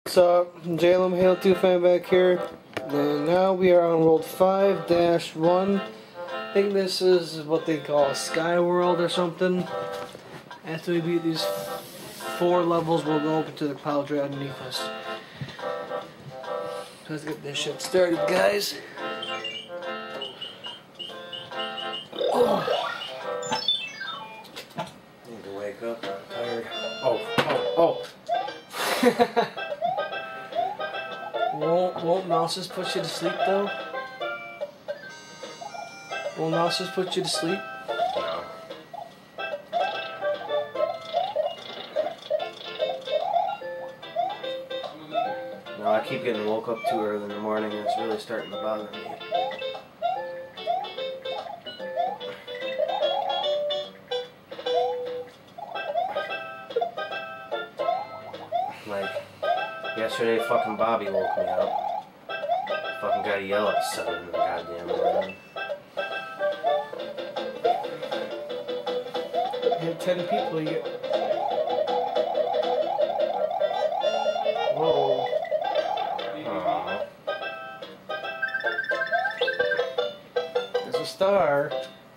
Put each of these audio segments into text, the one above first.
What's up? JLM Halo 2 fan back here. And now we are on World 5-1. I think this is what they call Sky World or something. After we beat these 4 levels, we'll go up into the pile right underneath us. Let's get this shit started, guys. Oh. Need to wake up. I'm tired. Oh. Won't Mouses put you to sleep though? Won't Mouses put you to sleep? No. No, I keep getting woke up too early in the morning and it's really starting to bother me. Like, yesterday fucking Bobby woke me up. Fucking gotta yell at 7 in the goddamn morning. You hit 10 people, you get... Whoa. Aww. There's a star.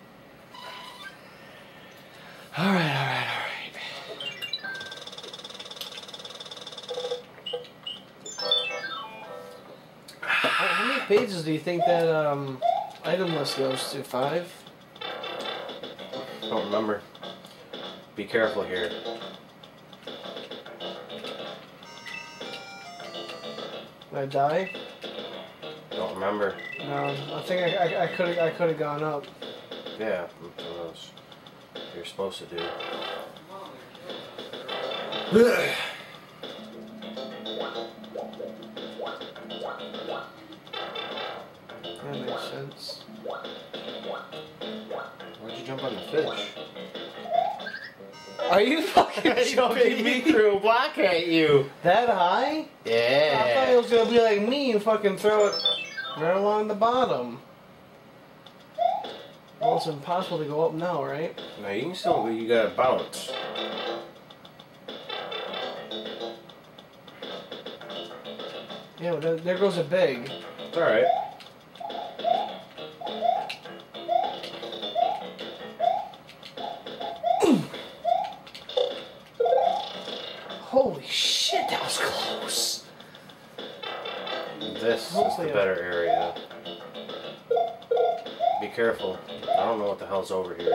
Alright. How many pages do you think that item list goes to? 5? Don't remember. Be careful here. Did I die? Don't remember. No, I think I could have gone up. Yeah, that's what you're supposed to do. That makes sense. Why'd you jump on the fish? Are you fucking joking me? Threw a block at you. That high? Yeah. I thought it was gonna be like me and fucking throw it right along the bottom. Well, it's impossible to go up now, right? No, you can still, you gotta bounce. Yeah, but there goes a big. It's alright. Holy shit, that was close. This is the better area. Be careful. I don't know what the hell's over here.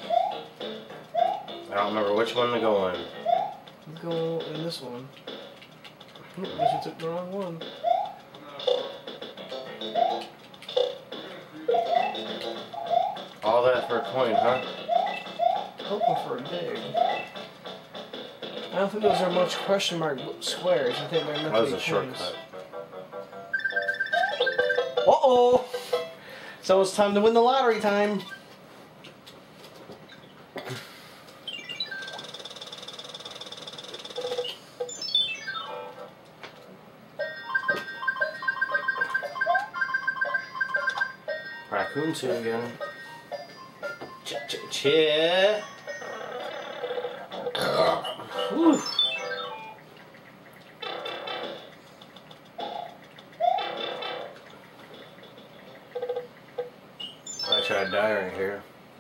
I don't remember which one to go in. Go in this one. I guess you took the wrong one. All that for a coin, huh? Hoping for a dig. I don't think those are much question mark squares. I think they're meant That to was be a coins. shortcut. Uh-oh! So it's time to win the lottery time. Raccoon suit again. Ch-ch-ch. Whew. I tried to die right here.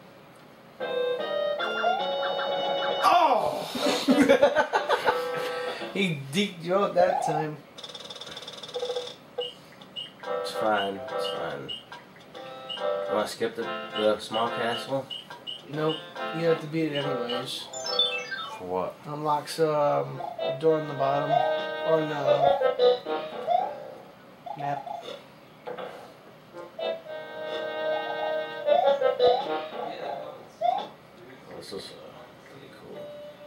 Oh! He deked you out that time. It's fine. It's fine. Want to skip the small castle? Nope. You have to beat it anyways. For what? Unlocks a door in the bottom. Or no. Map. This is pretty cool.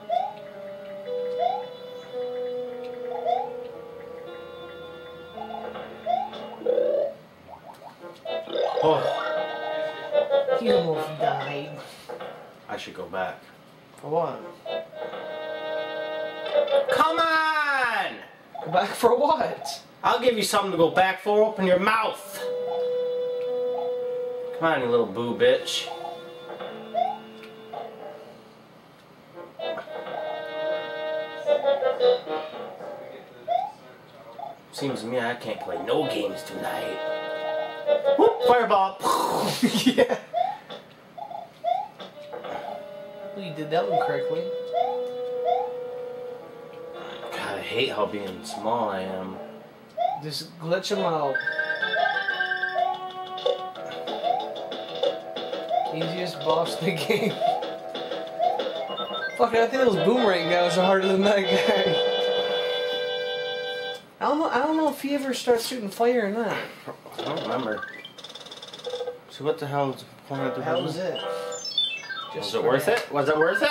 Oh, He almost died. I should go back. For what? Come on! Go back for what? I'll give you something to go back for. Open your mouth. Come on, you little boo bitch. Seems to me I can't play no games tonight. Whoop, fireball! Yeah. Well, you did that one correctly. God, I hate how being small I am. Just glitch them out. Easiest boss in the game. Fuck it, I think those boomerang guys are harder than that guy. I don't know if he ever starts shooting fire or not. I don't remember. So what the hell was the point of the That was it. Was it worth it? Was it worth it?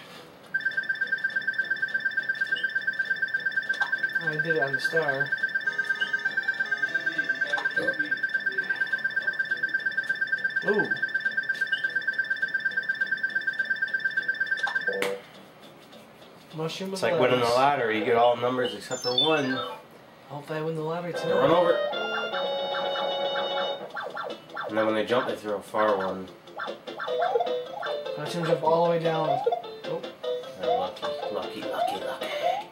I did it on the star. Ooh. Mushroom. It's like winning the lottery. You get all numbers except for one. Hope I win the lottery tonight. Run over. And then when they jump, they throw a far one. Watch him jump all the way down. Oh. Lucky, lucky, lucky.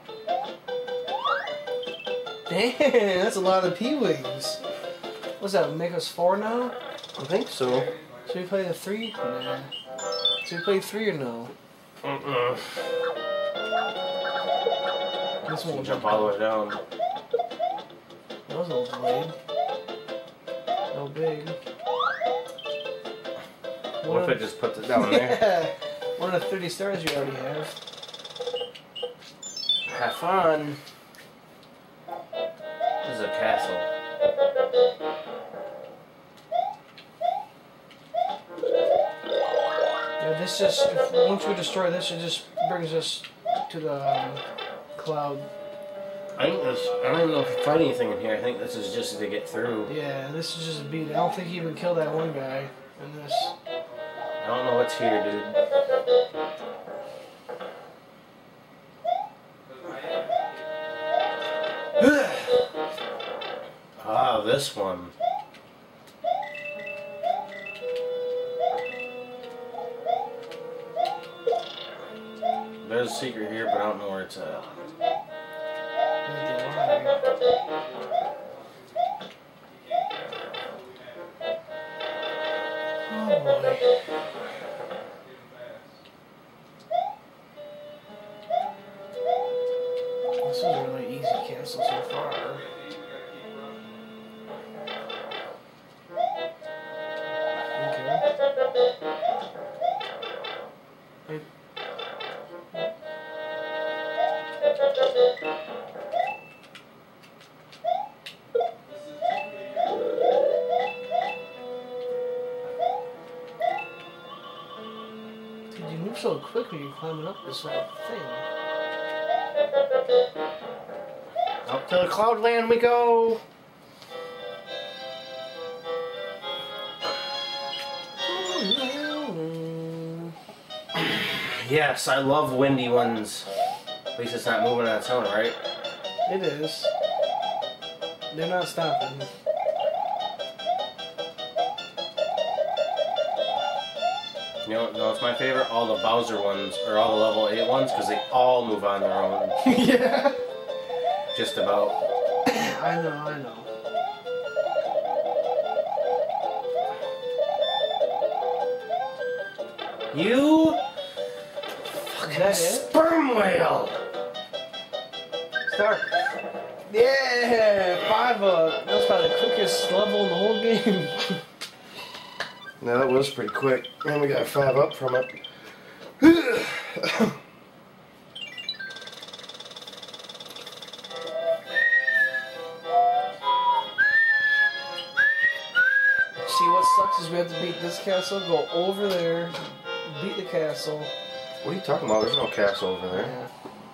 Damn, that's a lot of P-Wings. What's that, make us 4 now? I think so. Should we play the 3? Nah. Should we play 3 or no? This one will Jump all the way down. That was a little delayed. No big. What if I just put it down there? Yeah. One of the 30 stars you already have. Have fun. This is a castle. Yeah, this just, once we destroy this, it just brings us to the cloud. I don't even know if you fight anything in here. I think this is just to get through. Yeah, this is just a beat. I don't think he even killed that one guy in this. I don't know what's here, dude. Ah, this one. There's a secret here, but I don't know where it's at. Oh boy. This is a really easy castle so far. Okay. Wait. Dude, you move so quick when you're climbing up this thing. Up to the Cloudland we go! Yes, I love windy ones. At least it's not moving on its own, right? It is. They're not stopping. You know what's my favorite? All the Bowser ones, or all the level 8 ones, because they all move on their own. Yeah. Just about. I know. You Is that it? sperm whale! Start. Yeah, 5 up. That's probably the quickest level in the whole game. No, that was pretty quick. And we got a 5 up from it. See, what sucks is we have to beat this castle, go over there, beat the castle. What are you talking about? There's no castle over there. Yeah.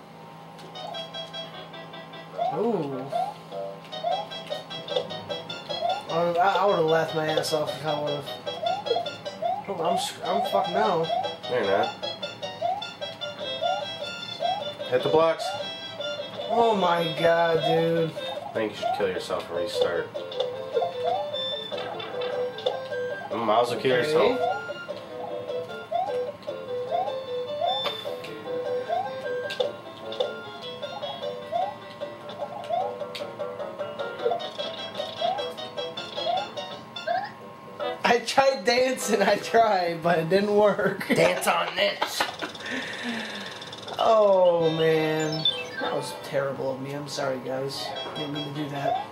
Ooh. I would have laughed my ass off if I would have. I'm fucked now. No, you're not. Hit the blocks. Oh my god, dude. I think you should kill yourself and restart. Miles will kill yourself. I tried dancing, but it didn't work. Dance on this. Oh man, that was terrible of me. I'm sorry, guys. Didn't mean to do that.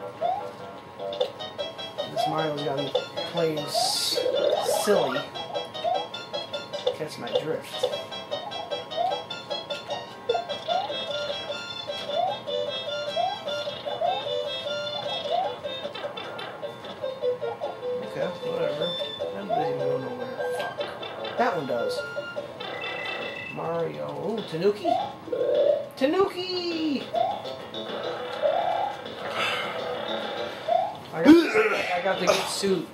This Mario's got me playing silly. Catch my drift. Okay, whatever. That doesn't even go nowhere. Fuck. That one does. Mario. Ooh, Tanuki? Tanuki! I got the good suit.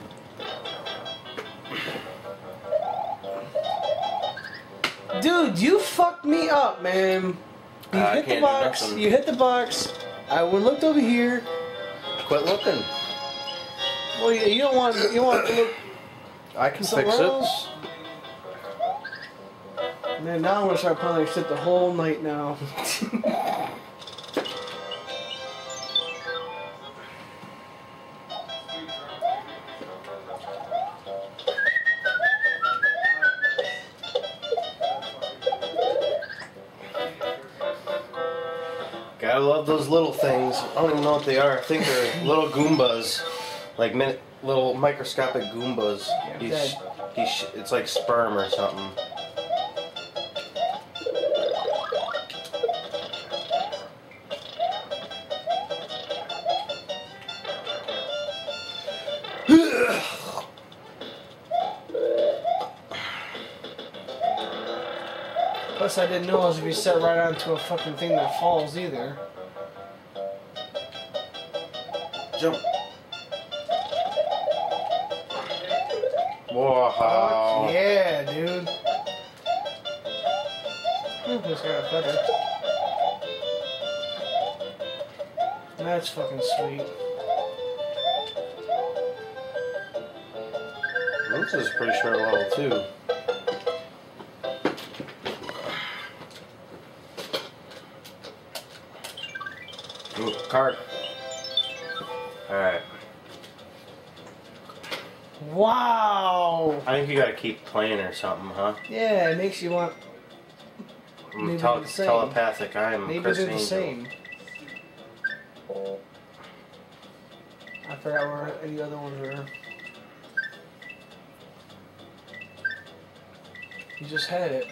Dude, you fucked me up, man. You hit the box. You hit the box. I looked over here. Quit looking. Well, you don't want. You want to look. I can somewhere fix it. else. Man, now I'm gonna start playing shit the whole night now. Gotta love those little things. I don't even know what they are. I think they're little Goombas. Like little microscopic Goombas. It's like sperm or something. Plus, I didn't know I was gonna be set right onto a fucking thing that falls either. Jump. Whoa. Yeah, dude. Just got a feather. That's fucking sweet. This is a pretty short level too. Ooh, card. Alright. Wow! I think you gotta keep playing or something, huh? Yeah, it makes you want. Maybe they're the same. Telepathic. I am Maybe Chris they're the Angel. same. I forgot where any other ones were. You just had it.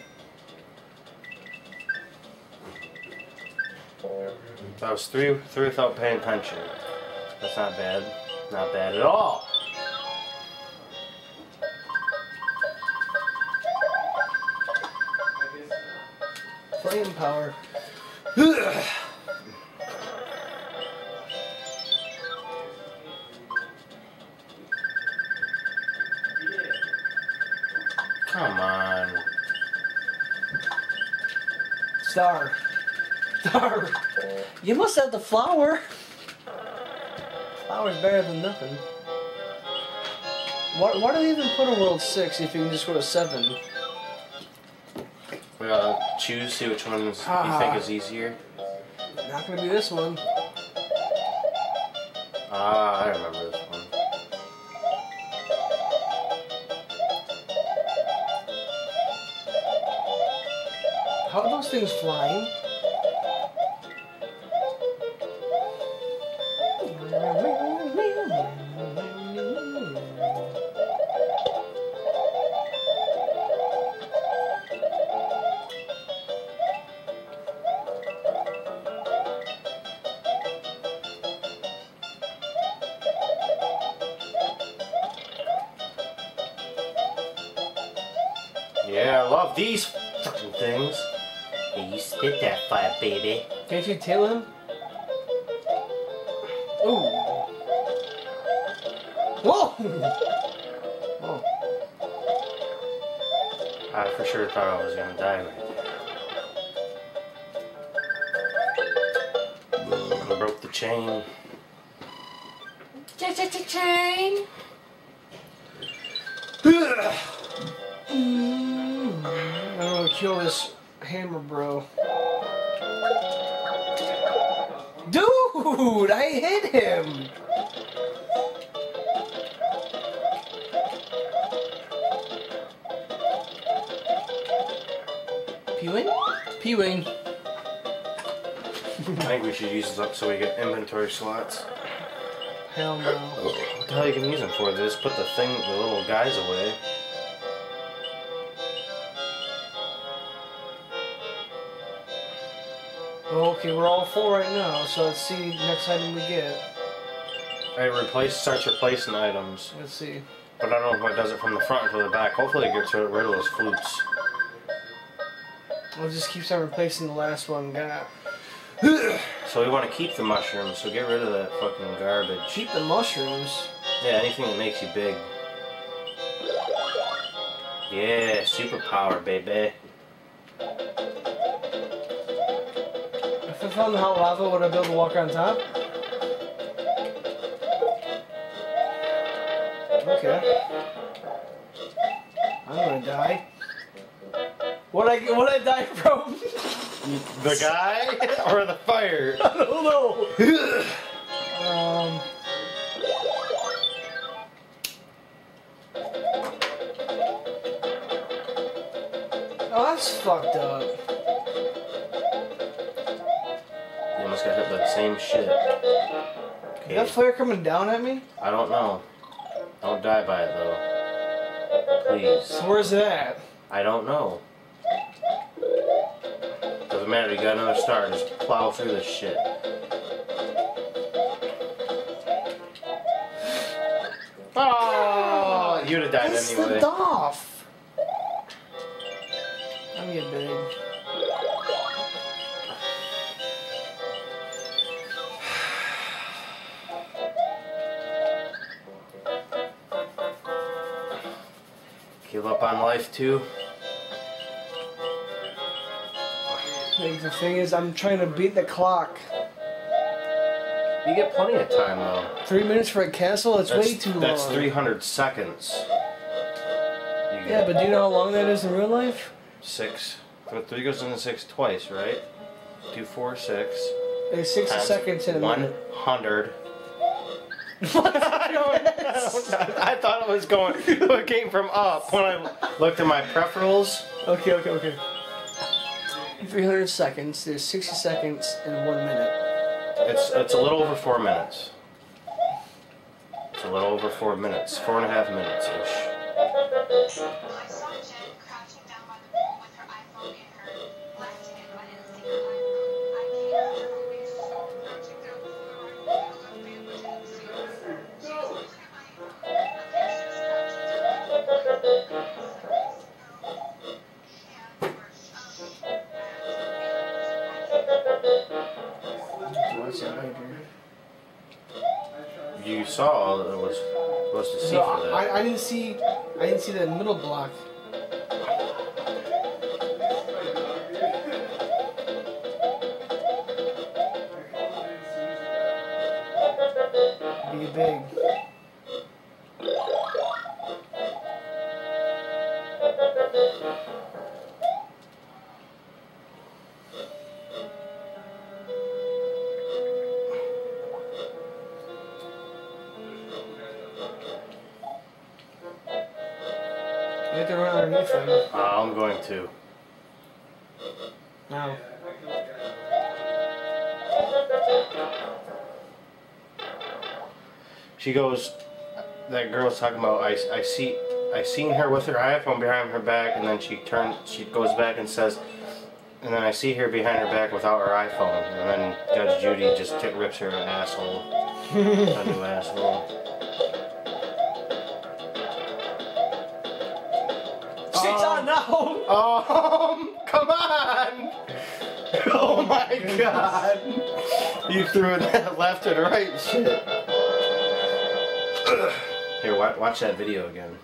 That was three without paying attention. That's not bad. Not bad at all. Flame power. Come on. Star. Star. You must have the flower. Flower's better than nothing. Why do they even put a World 6 if you can just go to 7? We gotta choose, see which ones you think is easier. Not gonna be this one. Ah, I remember this one. How are those things flying? Yeah, I love these fucking things. Hey, you spit that fire, baby. Can't you tail him? Ooh. Whoa! Whoa. I for sure thought I was gonna die right there. I broke the chain. Chain. I'm gonna kill this hammer bro. Dude, I hit him. P-Wing. I think we should use this up so we get inventory slots. Hell no. What the hell you can use them for? They just put the little guys away. Well, okay, we're all full right now, so let's see next item we get. Alright, starts replacing items. Let's see. But I don't know if it does it from the front to the back. Hopefully it gets rid of those flutes. We'll just keep on replacing the last one we got. So we want to keep the mushrooms, so get rid of that fucking garbage. Keep the mushrooms? Yeah, anything that makes you big. Yeah, superpower, baby. If I found the hot lava, would I be able to walk on top? Okay. I'm gonna die. What I die from? The guy or the fire? I don't know. Oh, that's fucked up. You almost got hit by the same shit. Okay. Is that fire coming down at me? I don't know. Don't die by it though. Please. So where's it at? I don't know. Doesn't matter, you got another star. Just plow through this shit. Oh, you'd have died It's anyway. the Doff. I'm getting big. Give up on life too. Like, the thing is, I'm trying to beat the clock. You get plenty of time though. 3 minutes for a castle? It's way too long. That's 300 seconds. Yeah, but do you know how long that is in real life? 6. So 3 goes into 6 twice, right? 2, 4, 6. It's 60 seconds in a minute. 100. I thought it was going. It came from up when I looked at my peripherals. Okay. 300 seconds. There's 60 seconds in 1 minute. It's a little over 4 minutes. It's a little over 4 minutes. 4.5 minutes ish. I saw Jen crouching down by the pool with her iPhone in her left hand, but I didn't see her iPhone. I came to her waist, crouching down before the right hand, left hand, but didn't see her. She was looking at my iPhone. Okay, she was crouching down by the pool. What's that right here? You saw all that was supposed to see for that. I didn't see that middle block. Be big. You have to run underneath them. I'm going to. Now. She goes. That girl's talking about. I seen her with her iPhone behind her back, and then she goes back and says, and then I see her behind her back without her iPhone, and then Judge Judy just rips her an asshole, a new asshole. She's on now! Come on! Oh my god! You threw that left and right shit. Here, watch that video again.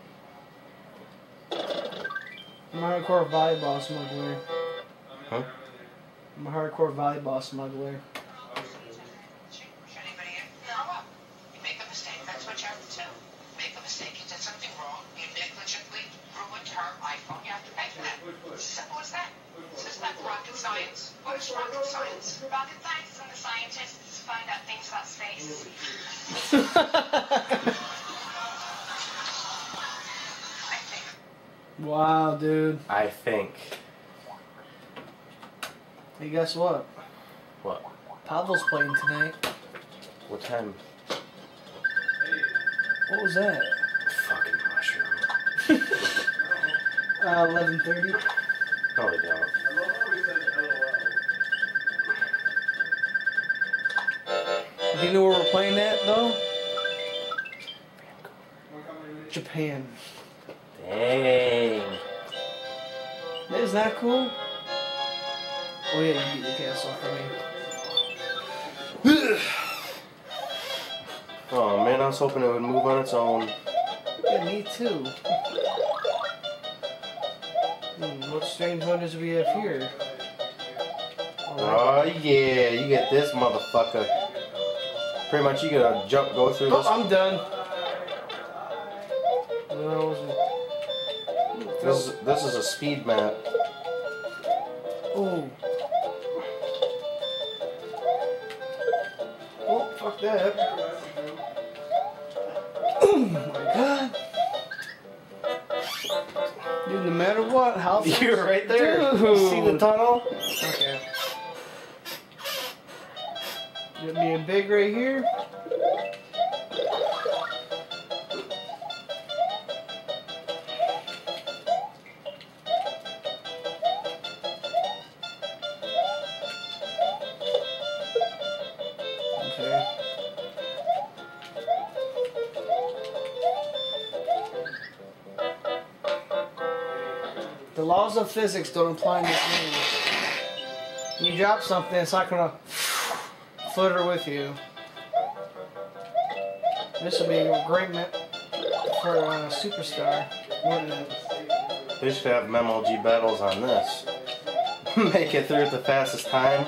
I'm a hardcore volleyball smuggler. Huh? I'm a hardcore volleyball smuggler. You make a mistake, that's what you have to do. Make a mistake, you did something wrong, you negligently ruined her iPhone, you have to pay for that. Simple as that. This is not rocket science. What is rocket science? Rocket science is when the scientists find out things about space. Wow, dude. I think. Hey, guess what? What? Pavel's playing tonight. What time? What was that? Fucking mushroom. 11:30. No, they don't. Do you know where we're playing at, though? Japan. Dang. Isn't that cool? Oh yeah, you beat the castle for me. Oh man, I was hoping it would move on its own. Yeah, me too. What strange wonders do we have here? Oh yeah, you get this motherfucker. Pretty much you gotta go through Oh, this. I'm done. No, This is a speed map. oh. Oh, fuck that. Oh my god. Dude, no matter what, how You're right there. Dude. See the tunnel? Okay. Get me a big right here. Okay. The laws of physics don't apply in this game. When you drop something, it's not gonna flutter with you. This would be a great for a superstar, wouldn't it? They should have MMOG battles on this. Make it through at the fastest time.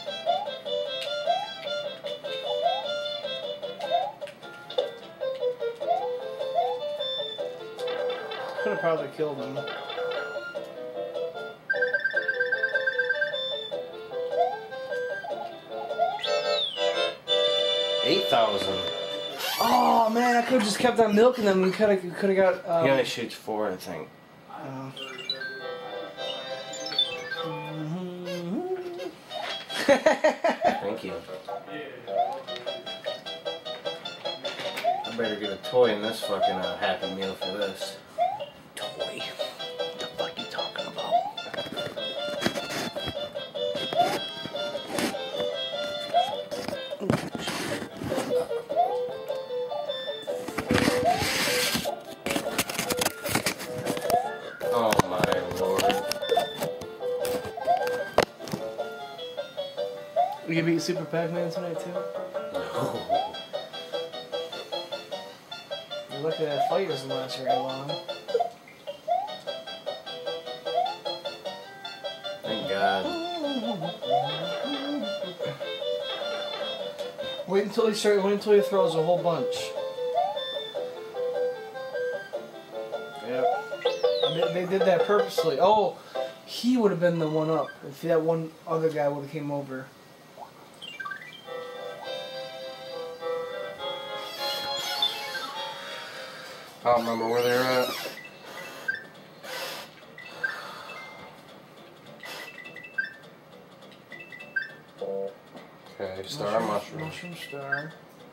Could have probably killed him. $8,000. Oh man, I could have just kept on milking them. We could have got. He only shoots 4, I think. Thank you. I better get a toy in this fucking Happy Meal for this. Toy? What the fuck you talking about? Oh my lord. We gonna beat Super Pac-Man tonight too? No. You're lucky that fight doesn't last very long. Thank God. Wait until he throws a whole bunch. Yep. They did that purposely. Oh, he would have been the one up if that one other guy would have came over. I don't remember where they're at. Okay, star mushroom. Mushroom star.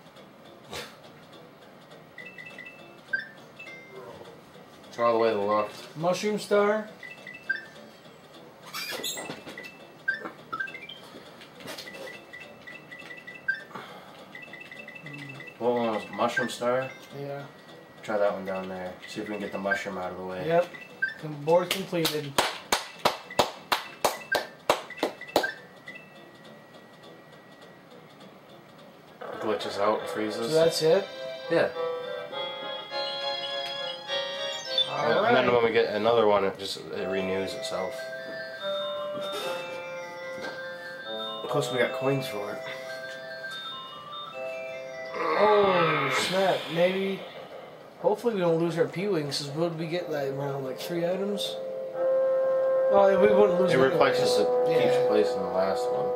It's all the way to the left. Mushroom star. What one was mushroom star? Yeah. Try that one down there. See if we can get the mushroom out of the way. Yep. Board completed. Glitches out and freezes. So that's it. Yeah. All And then right. when we get another one, it renews itself. Of course, we got coins for it. Oh snap! Maybe. Hopefully we don't lose our P-wings. Cause would we get like around like 3 items? Oh, we wouldn't lose. It them replaces it. anyways. Keeps Yeah. replacing the last one.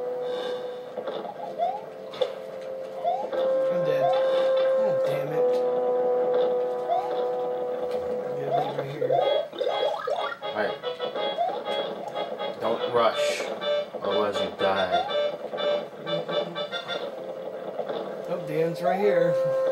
I'm dead. God damn it. Yeah, right here. Alright. Don't rush. Or Dan's right here.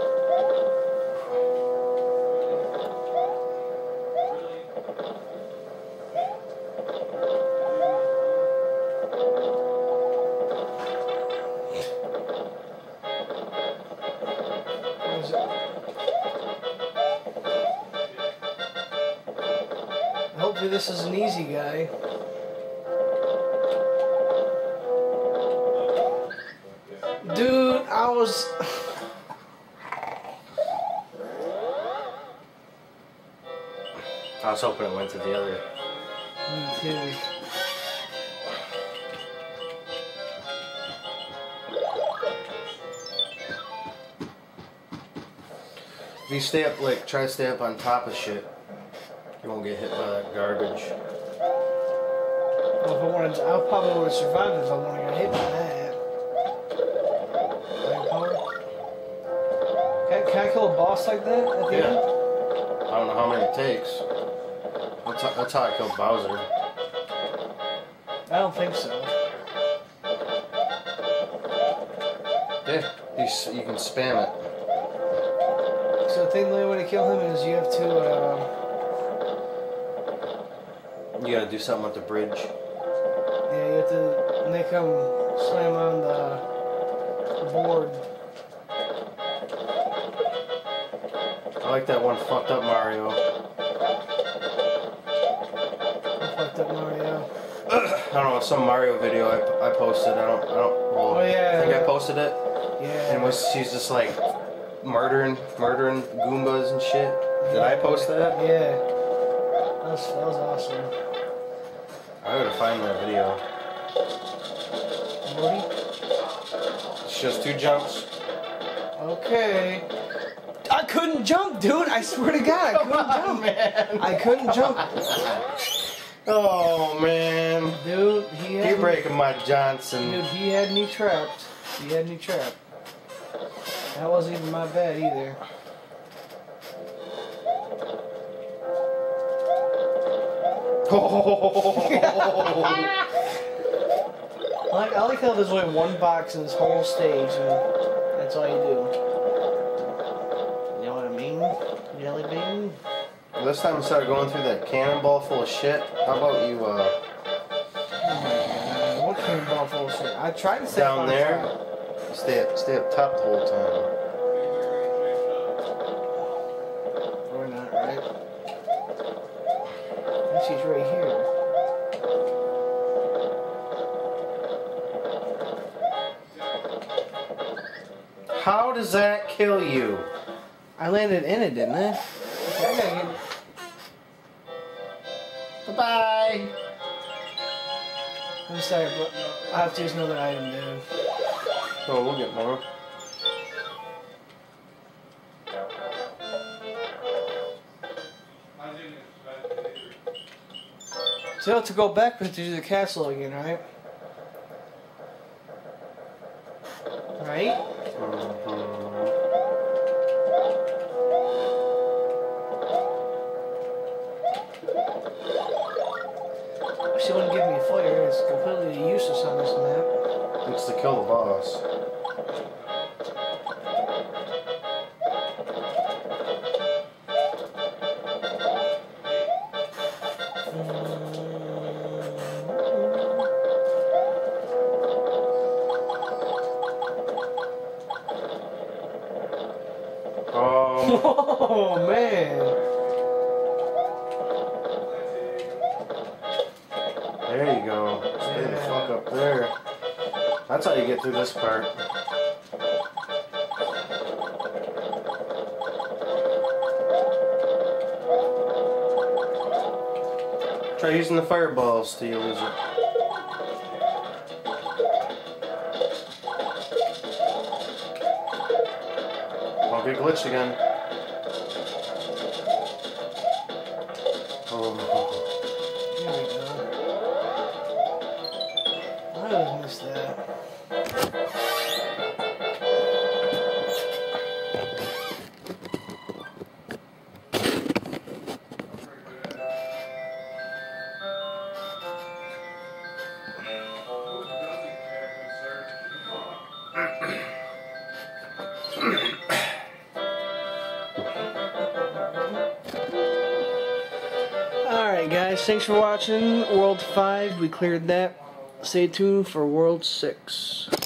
Where is it? Hopefully this is an easy guy. Dude, I was... I was hoping it went to the other. Me too. If you stay up, like, try to stay up on top of shit, you won't get hit by that garbage. Well, if I wanted, I probably would have survived if I wanted to get hit by that. Can I kill a boss like that at the Yeah. end? I don't know how many it takes. That's how I killed Bowser. I don't think so. Yeah, you can spam it. So I think the only way to kill him is you have to, You gotta do something with the bridge. yeah, you have to make him slam on the board. I like that one fucked up Mario. I fucked up Mario. I don't know, some Mario video I posted. I don't. Well, Oh, yeah. I think I posted it, Yeah. and she's just like murdering Goombas and shit. Did I post that? Yeah. That was awesome. I gotta find that video. Morty? It's just 2 jumps. Okay. I couldn't jump, dude. I swear to God, I couldn't jump. Man. I couldn't jump. Oh man. Dude, he had You're breaking my Johnson. Dude, he had me trapped. He had me trapped. That wasn't even my bad either. I like how there's only one box in this whole stage, and that's all you do. You know what I mean? Jelly bean? This time instead of going through that cannonball full of shit, how about you What cannonball full of shit? I tried to stay down on there, track. stay up top the whole time. Or not, right? She's right here. How does that kill you? I landed in it, didn't I? Okay, I gotta get... Bye-bye. I'm sorry, but I have to use another item, dude. Oh, we'll get more. So you have to go back to the castle again, right? Right? She wouldn't give me fire. It's completely useless on this map. It's to kill the boss. Oh man! There you go. Stay the fuck up there. That's how you get through this part. Try using the fireballs till you lose it. Don't get glitched again. Oh. Here we go. I always miss that. Alright guys, thanks for watching World 5. We cleared that. Stay tuned for World 6.